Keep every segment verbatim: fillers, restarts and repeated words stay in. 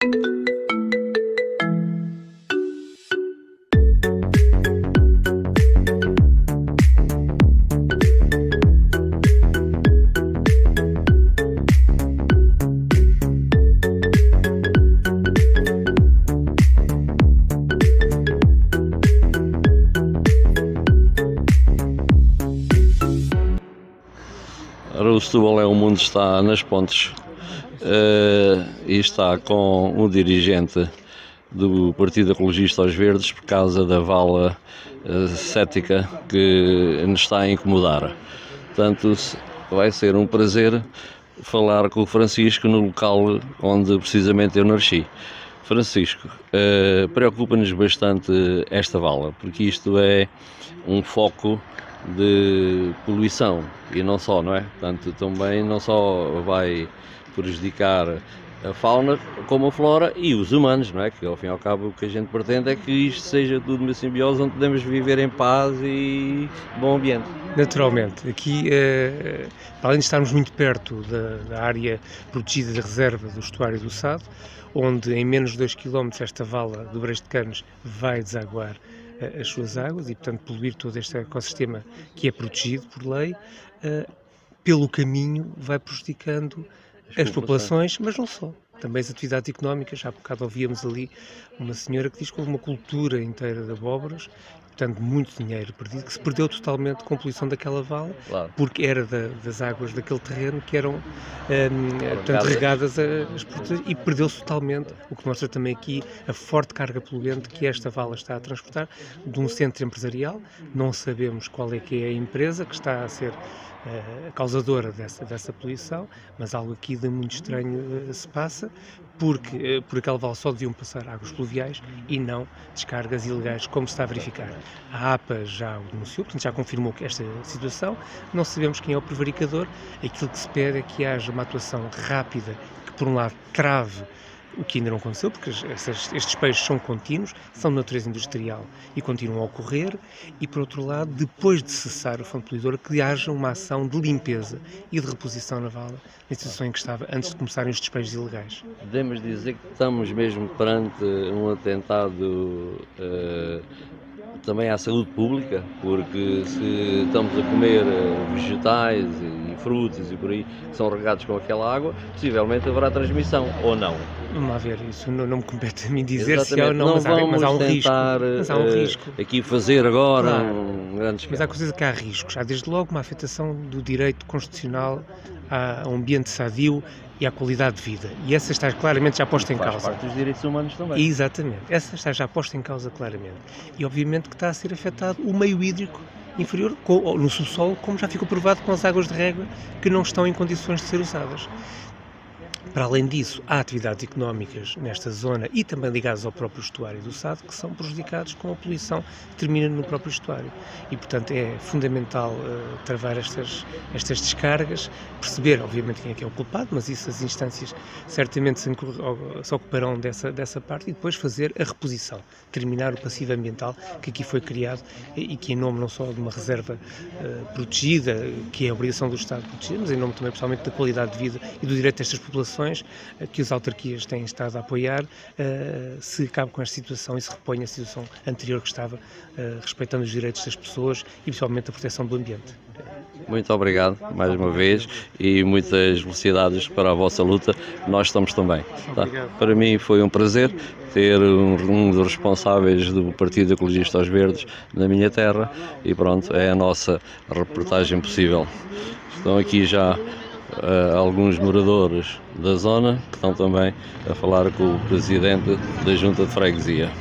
O Setúbal é um mundo, está nas pontes uh, e está com o dirigente do Partido Ecologista aos Verdes por causa da vala uh, cética que nos está a incomodar. Portanto, vai ser um prazer falar com o Francisco no local onde precisamente eu nasci. Francisco, uh, preocupa-nos bastante esta vala, porque isto é um foco de poluição e não só, não é? Portanto, também não só vai prejudicar a fauna como a flora e os humanos, não é? Que ao fim e ao cabo o que a gente pretende é que isto seja tudo uma simbiose onde podemos viver em paz e bom ambiente. Naturalmente, aqui, eh, além de estarmos muito perto da, da área protegida da reserva do estuário do Sado, onde em menos de dois quilómetros esta vala do Brejo de Canos vai desaguar as suas águas e, portanto, poluir todo este ecossistema que é protegido por lei, uh, pelo caminho vai prejudicando as, as populações, mas não só. Também as atividades económicas. Já há bocado ouvíamos ali uma senhora que diz que houve uma cultura inteira de abóboras, portanto, muito dinheiro perdido, que se perdeu totalmente com a poluição daquela vala, claro, porque era da, das águas daquele terreno que eram um, portanto, regadas às produções e perdeu-se totalmente, o que mostra também aqui a forte carga poluente que esta vala está a transportar de um centro empresarial. Não sabemos qual é que é a empresa que está a ser a causadora dessa, dessa poluição, mas algo aqui de muito estranho uh, se passa, porque uh, por aquela vala só deviam passar águas pluviais e não descargas ilegais, como se está a verificar. A APA já o denunciou, portanto já confirmou que esta situação, não sabemos quem é o prevaricador. Aquilo que se pede é que haja uma atuação rápida, que por um lado trave o que ainda não aconteceu, porque estes, estes peixes são contínuos, são de natureza industrial e continuam a ocorrer, e por outro lado, depois de cessar o fundo poluidor, que haja uma ação de limpeza e de reposição na vala, na situação em que estava antes de começarem os despejos ilegais. Podemos dizer que estamos mesmo perante um atentado uh, também à saúde pública, porque se estamos a comer vegetais e frutas e por aí que são regados com aquela água, possivelmente haverá transmissão, ou não? Vamos lá ver, isso não, não me compete a mim dizer Exatamente. Se há ou não, não mas, há, mas há um tentar, risco. Mas há um uh, risco. Aqui fazer agora claro. um grande esquema. Mas há coisas que há riscos. Há desde logo uma afetação do direito constitucional a um ambiente sadio e à qualidade de vida. E essa está claramente já posta em faz causa. Faz parte dos direitos humanos também. Exatamente. Essa está já posta em causa claramente. E obviamente que está a ser afetado o meio hídrico inferior, no subsolo, como já ficou provado com as águas de régua que não estão em condições de ser usadas. Para além disso, há atividades económicas nesta zona e também ligadas ao próprio estuário do Sado que são prejudicados com a poluição que termina no próprio estuário. E, portanto, é fundamental uh, travar estas, estas descargas, perceber, obviamente, quem é que é o culpado, mas isso as instâncias certamente se, se ocuparão dessa, dessa parte, e depois fazer a reposição, terminar o passivo ambiental que aqui foi criado e, e que, em nome não só de uma reserva uh, protegida, que é a obrigação do Estado de proteger, mas em nome também, pessoalmente, da qualidade de vida e do direito destas populações, que as autarquias têm estado a apoiar, uh, se acabe com esta situação e se reponha a situação anterior que estava, uh, respeitando os direitos das pessoas e principalmente a proteção do ambiente. Muito obrigado, mais uma vez, e muitas felicidades para a vossa luta. Nós estamos também. Tá? Para mim foi um prazer ter um, um dos responsáveis do Partido Ecologista aos Verdes na minha terra, e pronto, é a nossa reportagem possível. Estão aqui já Uh, alguns moradores da zona que estão também a falar com o presidente da Junta de Freguesia.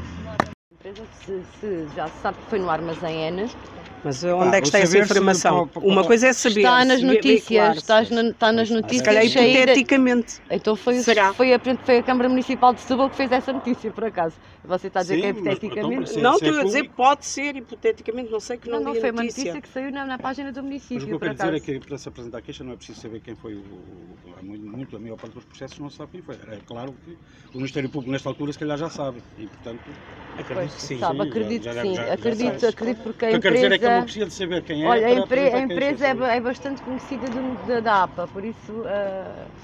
Se, se já se sabe que foi no armazém N. Mas onde ah, é que está essa informação? Se... Uma coisa é saber. Está nas notícias, está, na, está nas notícias. Se calhar hipoteticamente. Então foi, foi, a, foi a Câmara Municipal de Setúbal que fez essa notícia, por acaso. Você está a dizer Sim, que é hipoteticamente? Mas, não, estou a dizer pode ser hipoteticamente, não sei que não, não li não foi a notícia. uma notícia que saiu na, na página do município, mas o que eu por quero acaso. dizer é que para se apresentar a queixa não é preciso saber quem foi, o, o, muito, muito a maior parte dos processos não se sabe quem foi. É claro que o Ministério Público nesta altura se calhar já sabe e portanto acredito pois, que sim. Sabe, sim, acredito já, que já, sim, já, já acredito, já acredito porque a empresa... O que eu quero dizer é que eu não preciso de saber quem é. Olha, a, empre, a empresa é, é bastante conhecida do, da, da APA, por isso... Uh...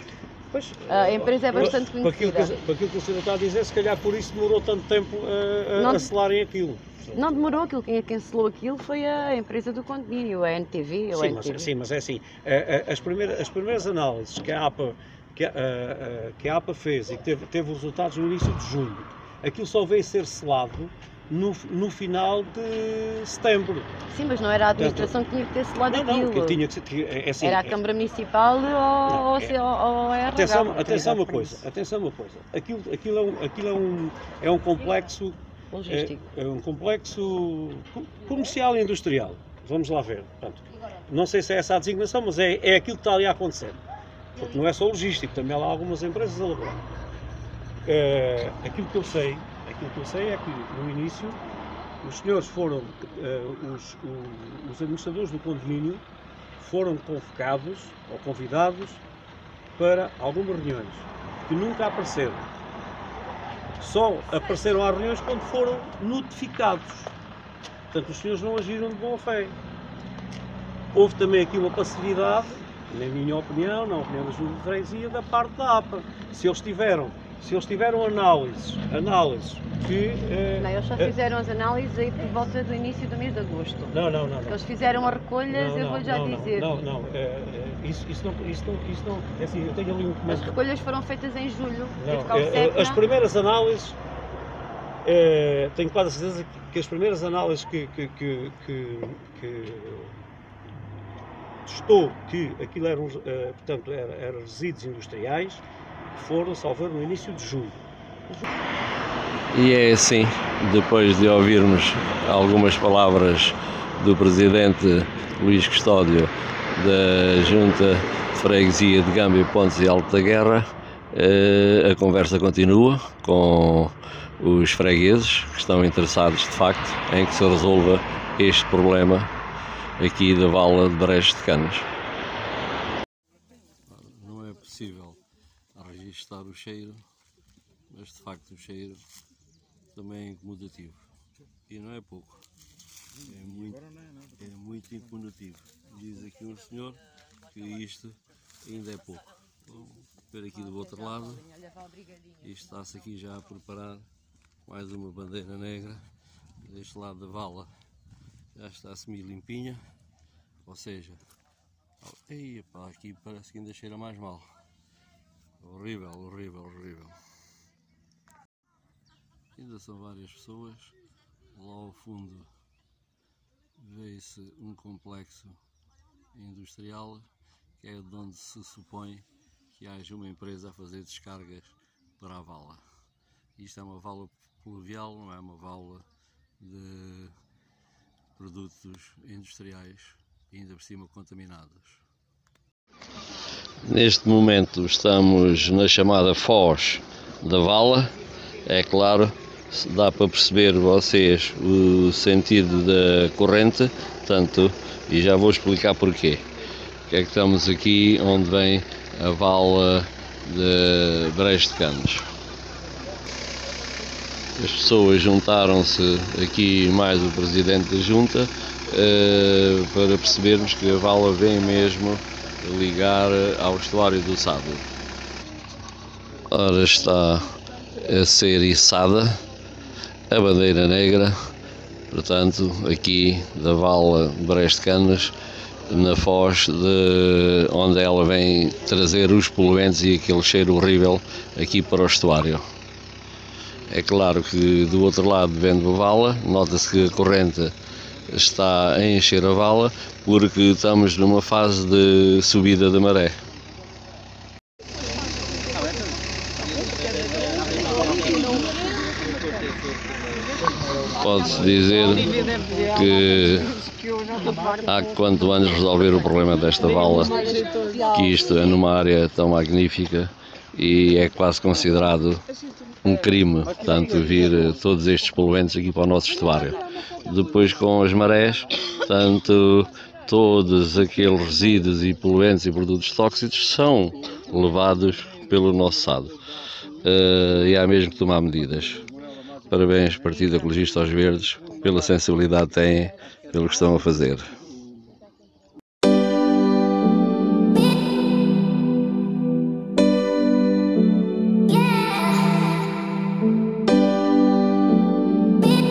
Pois, A empresa é bastante para aquilo, conhecida. que, para aquilo que o senhor está a dizer, se calhar por isso demorou tanto tempo a, a, Não- a selarem aquilo. Não demorou, aquilo, quem cancelou aquilo foi a empresa do condomínio, a N T V. ou Sim, N mas, T V. sim, mas é assim, a- a- as primeiras, as primeiras análises que a APA, que a, a- a- que a APA fez e que teve, teve os resultados no início de julho, aquilo só veio ser selado no, no final de setembro. Sim, mas não era a administração que tinha que ter selado Não, não, aquilo. que tinha que ser, que, é assim, Era a Câmara Municipal ou, Não, ou, é- se- ou, ou a R H. Atenção, não tem atenção uma idade para coisa, isso. atenção uma coisa. Aquilo, aquilo, é, um, aquilo é, um, é um complexo, é, Logístico. é um complexo co- comercial e industrial. Vamos lá ver. Portanto, não sei se é essa a designação, mas é, é aquilo que está ali a acontecer. Porque não é só logístico, também há lá algumas empresas a elaborar. É, aquilo que eu sei, aquilo que eu sei é que no início os senhores foram, eh, os, o- os administradores do condomínio foram convocados ou convidados para algumas reuniões que nunca apareceram. Só apareceram às reuniões quando foram notificados. Portanto, os senhores não agiram de boa fé. Houve também aqui uma passividade, na minha opinião, na opinião da Junta de Freguesia, da parte da APA. Se eles tiveram, se eles tiveram análises, análises que... eh, Não, eles só eh, fizeram as análises aí por volta do início do mês de agosto. Não, não, não. não. Eles fizeram as recolhas, Não, eu não, vou já não, dizer. Não, não, é, é, isso, isso não, isso não, isso não, é assim, eu tenho ali um As documento. recolhas foram feitas em julho. Não, Teve cá o é, é, SEPNA. as primeiras análises, é, tenho quase a certeza que, que as primeiras análises que, que, que, que, que testou que aquilo eram, eh, portanto, era, eram resíduos industriais, foram, salvo erro, no início de julho. E é assim, depois de ouvirmos algumas palavras do presidente Luís Custódio da Junta de Freguesia de Gâmbia, Pontes e Alto da Guerra, a conversa continua com os fregueses que estão interessados de facto em que se resolva este problema aqui da vala de Brejo de Canas. Não é possível registar o cheiro, mas de facto o cheiro também é incomodativo. E não é pouco, é muito, é muito incomodativo. Diz aqui um senhor que isto ainda é pouco. Vamos ver aqui do outro lado, isto está-se aqui já a preparar mais uma bandeira negra. Deste lado da vala já está semi-limpinha, ou seja, ei, pá, aqui parece que ainda cheira mais mal. Horrível, horrível, horrível. Ainda são várias pessoas. Lá ao fundo vê-se um complexo industrial que é de onde se supõe que haja uma empresa a fazer descargas para a vala. Isto é uma vala pluvial, não é uma vala de produtos industriais, ainda por cima contaminados. Neste momento estamos na chamada foz da vala. É claro, dá para perceber vocês o sentido da corrente, tanto, e já vou explicar porquê. Que é que estamos aqui onde vem a vala de Brejo de Canas. As pessoas juntaram-se aqui, mais o presidente da junta, eh, para percebermos que a vala vem mesmo ligar ao estuário do Sado. Ora, está a ser içada a bandeira negra, portanto, aqui da vala de Brejo de Canas, na foz de onde ela vem trazer os poluentes e aquele cheiro horrível aqui para o estuário. É claro que do outro lado, vendo a vala, nota-se que a corrente está a encher a vala porque estamos numa fase de subida da maré. Pode-se dizer que há quanto anos resolver o problema desta vala, que isto é numa área tão magnífica e é quase considerado um crime, portanto, vir todos estes poluentes aqui para o nosso estuário. Depois, com as marés, portanto, todos aqueles resíduos e poluentes e produtos tóxicos são levados pelo nosso Sado. Uh, e há mesmo que tomar medidas. Parabéns, Partido Ecologista aos Verdes, pela sensibilidade que têm, pelo que estão a fazer.